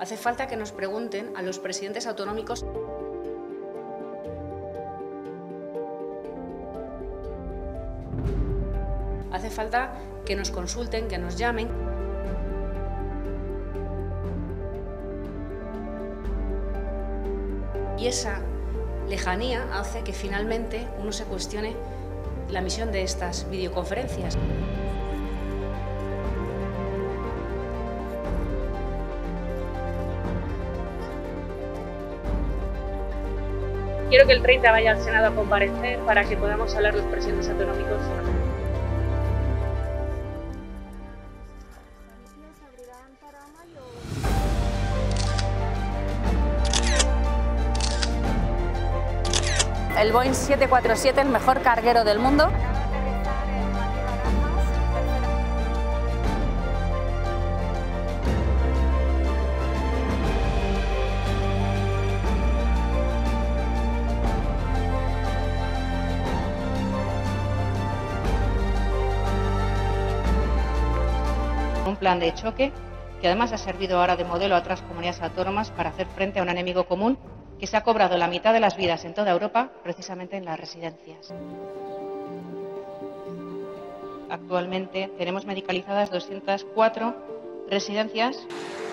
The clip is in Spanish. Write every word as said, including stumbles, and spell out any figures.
Hace falta que nos pregunten a los presidentes autonómicos Hace falta que nos consulten, que nos llamen. Y esa lejanía hace que finalmente uno se cuestione la misión de estas videoconferencias. Quiero que el treinta vaya al Senado a comparecer para que podamos hablar los presidentes autonómicos. El Boeing siete cuatro siete, el mejor carguero del mundo. Un plan de choque que además ha servido ahora de modelo a otras comunidades autónomas para hacer frente a un enemigo común que se ha cobrado la mitad de las vidas en toda Europa, precisamente en las residencias. Actualmente tenemos medicalizadas doscientas cuatro residencias